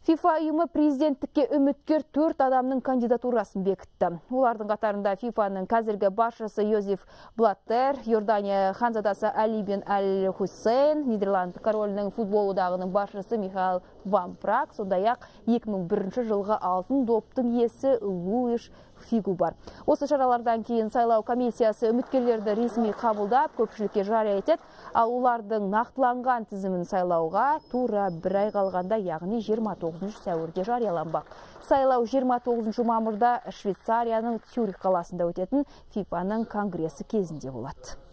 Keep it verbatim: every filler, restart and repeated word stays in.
FIFA ұйымы президенттікке үміткер төрт адамның кандидатурасын бекітті. Олардың қатарында фифаның қазіргі басшысы Йозеф Блаттер, Иордания ханзадасы Али бен Аль-Хусейн, Нидерланд королінің футбол одағының басшысы Михаил Ван Прак, сондай-ақ екі мың бірінші жылғы алтын доптың иесі Луиш Фигу бар. Осы шаралардан кейін сайлау комиссиясы үміткерлерді ресми қабылдап, көпшілікке жария етеді, ал олардың нақтыланған тізімін сайлауға тура бір ай қалғанда, яғни жиырма тоғызыншы сәуірде жарияланбақ. Сайлау жиырма тоғызыншы мамырда Швейцарияның Цюрих қаласында өтетін фифаның конгресі кезінде болады.